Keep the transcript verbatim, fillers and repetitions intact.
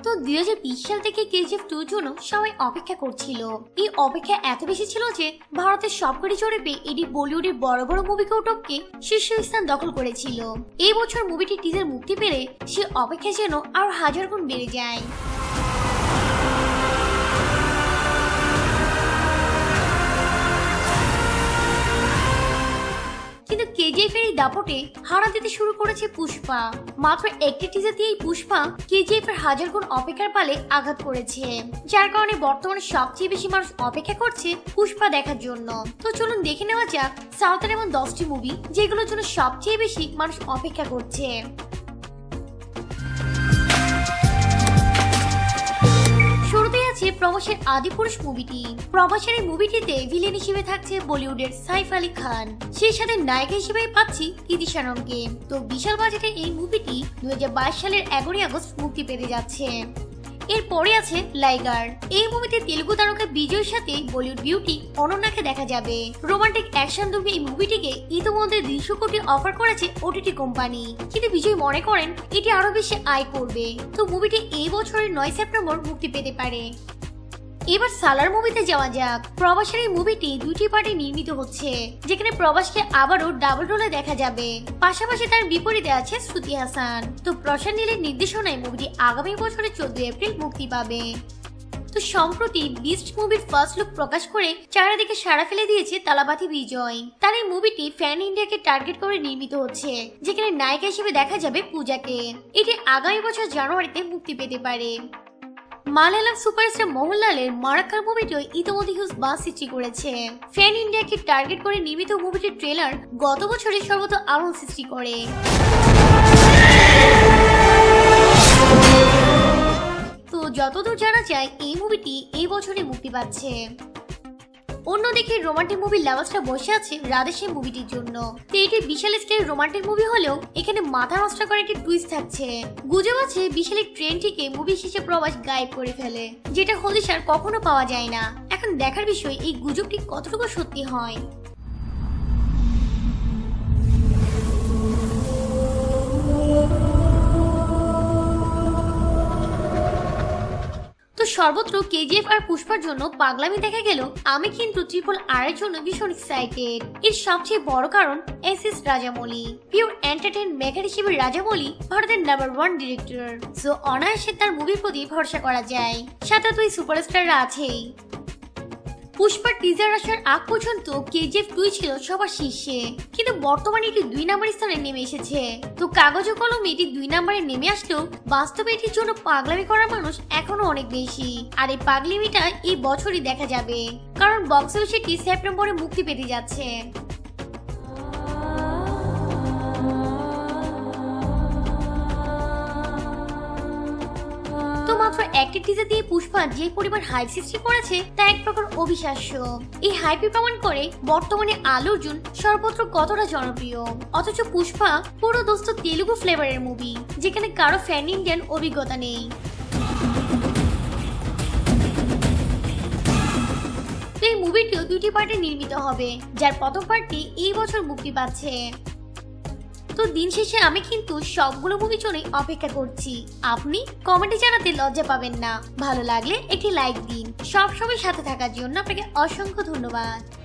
তো দুই হাজার বিশ সাল থেকে কেজিএফ টু এর জন্য সবাই অপেক্ষা করছিল। এই অপেক্ষা এত বেশি ছিল যে ভারতের সবকটি জরিপে এটি বলিউডের বড় বড় মুভিকেও টপকে শীর্ষ স্থান দখল করেছিল। এই বছর মুভিটি টিজার মুক্তি পেলে সে অপেক্ষা যেন আরো হাজার গুণ বেড়ে যায়। কিন্তু কেজিএফ এর এই দাপটে হারা দিতে শুরু করেছে পুষ্পা। মাত্র একটি টিজার দিয়েই পুষ্পা কেজিএফ এর হাজার গুণ অপেক্ষার পালে আঘাত করেছে, যার কারণে বর্তমানে সবচেয়ে বেশি মানুষ অপেক্ষা করছে পুষ্পা দেখার জন্য। তো চলুন দেখে নেওয়া যাক সাউথের এমন দশটি মুভি যেগুলোর জন্য সবচেয়ে বেশি মানুষ অপেক্ষা করছে। শুরুতেই আছে প্রবাসের আদিপুরুষ মুভিটি। প্রবাসের এই মুভিটিতে ভিলেন হিসেবে থাকছে বলিউডের সাইফ আলী খান, সেই সাথে নায়িকা হিসেবে পাচ্ছি কৃতি শ্যাননকে। তো বিশাল বাজেটে এই মুভিটি দুই হাজার বাইশ সালের এগারোই আগস্ট মুক্তি পেতে যাচ্ছে। এরপরে আছে লাইগার। এই মুভিতে তেলুগু তারকা বিজয়ের সাথে বলিউড বিউটি অনন্যাকে দেখা যাবে। রোমান্টিক অ্যাকশন ধর্মী এই মুভিটিকে ইতিমধ্যে দুইশো কোটি অফার করেছে ওটিটি কোম্পানি, কিন্তু বিজয় মনে করেন এটি আরো বেশি আয় করবে। তো মুভিটি এই বছরের নয় সেপ্টেম্বর মুক্তি পেতে পারে। এবার সালার মুভিতে যাওয়া যাক। প্রবাসের এই মুভিটি দুইটি পার্টে নির্মিত হচ্ছে, যেখানে প্রবাসকে আবারও ডাবল রোলে দেখা যাবে। পাশাপাশি তার বিপরীতে আছে শ্রুতি হাসান। তো প্রশান্ত নীলের নির্দেশনায় মুভিটি আগামী বছরের চোদ্দই এপ্রিল মুক্তি পাবে। তো সম্প্রতি বিস্ট মুভির ফার্স্ট লুক প্রকাশ করে চারিদিকে সাড়া ফেলে দিয়েছে তালাবাতি বিজয়। তার এই মুভিটি ফ্যান ইন্ডিয়াকে টার্গেট করে নির্মিত হচ্ছে, যেখানে নায়িকা হিসেবে দেখা যাবে পূজাকে। এটি আগামী বছর জানুয়ারিতে মুক্তি পেতে পারে। মালায়ালাম সুপারস্টার মোহনলালের মারাক্কার মুভিটিও ইতিমধ্যে হিউজ বাস সৃষ্টি করেছে। ফ্যান ইন্ডিয়াকে টার্গেট করে নির্মিত মুভিটির ট্রেলার গত বছরের সর্বত আলোড়ন সৃষ্টি করে। তো যতদূর জানা যায় এই মুভিটি এই বছরে মুক্তি পাচ্ছে। অন্যদিকে রোমান্টিক মুভি লাভার্সরা বসে আছে রাধেশ্যাম মুভিটির জন্য। তো এটি বিশাল স্কেলের রোমান্টিক মুভি হলেও এখানে মাথা নষ্ট করে একটি টুইস্ট থাকছে। গুজব আছে বিশাল ট্রেনটিকে মুভি শেষে প্রবাস গায়েব করে ফেলে, যেটা হদিশ আর কখনো পাওয়া যায় না। এখন দেখার বিষয় এই গুজবটি কতটুকু সত্যি হয়। তো সর্বত্র কেজিএফ আর পুষ্পার জন্য পাগলামি দেখা গেল, আমি কিন্তু ট্রিপল আর এর জন্য ভীষণ এক্সাইটেড। এর সবচেয়ে বড় কারণ S S Rajamouli. Pure entertain maker হিসেবে রাজামৌলি ভারতের নাম্বার ওয়ান ডিরেক্টর। সো অনায়াসে তার মুভির প্রতি ভরসা করা যায়। সাথে তো এই সুপারস্টাররা আছেই। পুষ্পার টিজার আসার আগ পর্যন্ত কেজিএফ টু ছিল সবার শীর্ষে, কিন্তু বর্তমানে এটি দুই নম্বর স্থানে নেমে এসেছে। তো কাগজ কলমে এটি দুই নম্বরে নেমে আসলেও বাস্তবে এটির জন্য পাগলামি করার মানুষ এখনো অনেক বেশি। আর এই পাগলামিটা এই বছরই দেখা যাবে, কারণ বক্স অফিসে এটি সেপ্টেম্বরে মুক্তি পেতে যাচ্ছে। মাত্র একটি টিজার দিয়ে পুষ্পা যে পরিমাণ হাইপ সৃষ্টি করেছে তা এক প্রকার অবিশ্বাস্য। এই হাইপই প্রমাণ করে বর্তমানে আলু অর্জুন সর্বত্র কতটা জনপ্রিয়। অথচ পুষ্পা পুরো দোস্ত তেলুগু ফ্লেভারের মুভি, যেখানে কারো ফ্যান ইন্ডিয়ান অভিজ্ঞতা নেই। তো এই মুভিটিও দুটি পার্টে নির্মিত হবে, যার প্রথম পার্টটি এই বছর মুক্তি পাচ্ছে। তো দিন শেষে আমি কিন্তু সবগুলো মুভি জন্যই অপেক্ষা করছি। আপনি কমেন্টে জানাতে লজ্জা পাবেন না। ভালো লাগলে একটি লাইক দিন। সব সময় সাথে থাকার জন্য আপনাকে অসংখ্য ধন্যবাদ।